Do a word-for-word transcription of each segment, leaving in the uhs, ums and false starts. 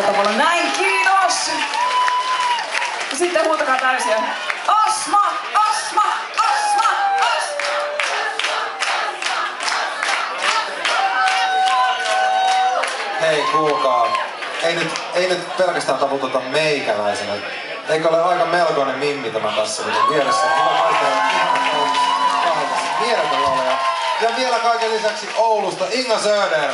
tavalla. Näin, kiitos! Ja sitten huutakaa täysiä. Asma! Asma! Asma! Asma! Hei, kuulkaa. Ei nyt, ei nyt pelkästään taputeta meikäläisenä. Eikö ole aika melkoinen mimmi tämä tässä vieressä? Hyvä kaikille. Mieletön laulaja. Ja vielä kaiken lisäksi Oulusta Inga Söder.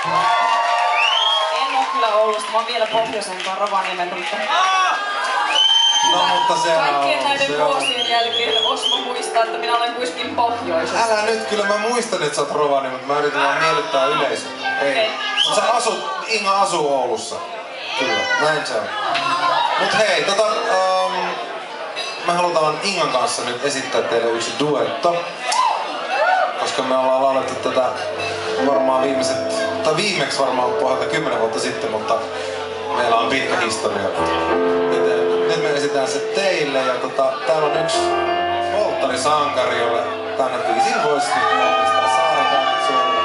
En oo kyllä Oulusta, mä oon vielä pohjoisempaa Rovaniemeltä, mutta... No mutta se on... Kaikkien näiden se vuosien jälkeen Osmo muistaa, että minä olen kuitenkin pohjoisesta. Älä nyt, kyllä mä muistan, että sä oot Rovaniemi, mutta mä yritän vaan miellyttää yleisöä. Ei. Okay. Mut sä asut, Inga asuu Oulussa. Kyllä, näin se on. Mut hei, tota... Um, me halutaan Ingan kanssa nyt esittää teille yksi duetto. Koska me ollaan laulettu tätä varmaan viimeiset... Tai viimeksi varmaan pohjalta kymmenen vuotta sitten, mutta... Meillä on pitkä historia. Nyt me esitään se teille ja tota, täällä on yksi polttarisankari, jolle tänne biisin voisi nyt onnistaa. Saadaan nyt sulle.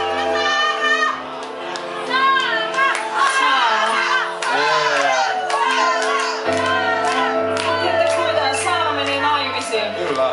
Yeah. Tiedättekö mitään? Saana menee naimisiin. Kyllä.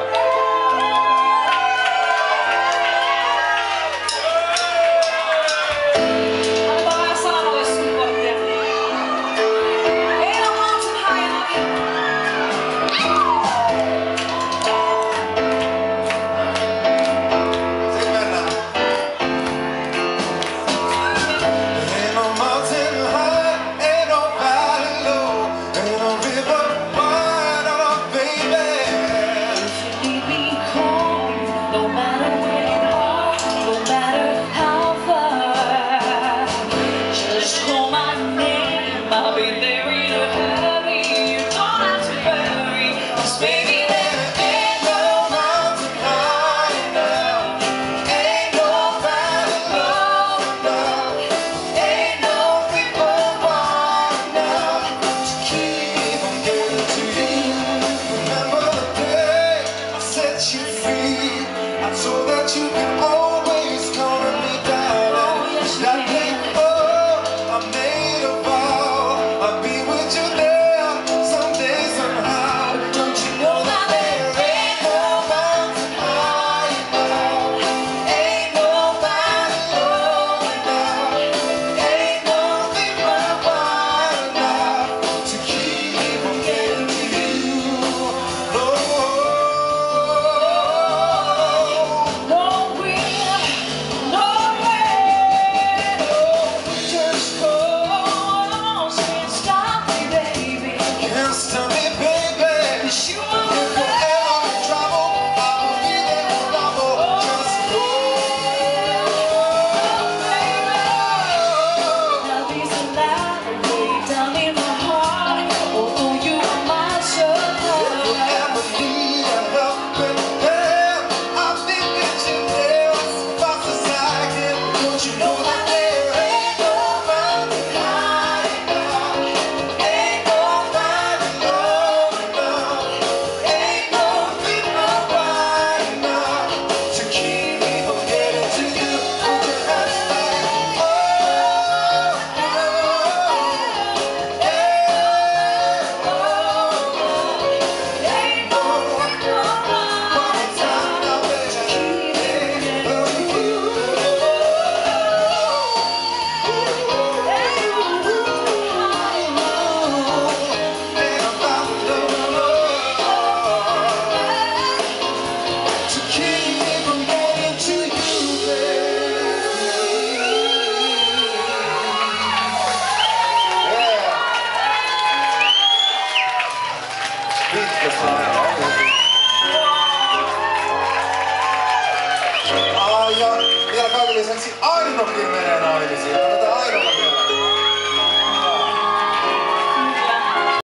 Ja vielä kaiken lisäksi Ainokin menee naimisiin. Otetaan Ainolla vielä.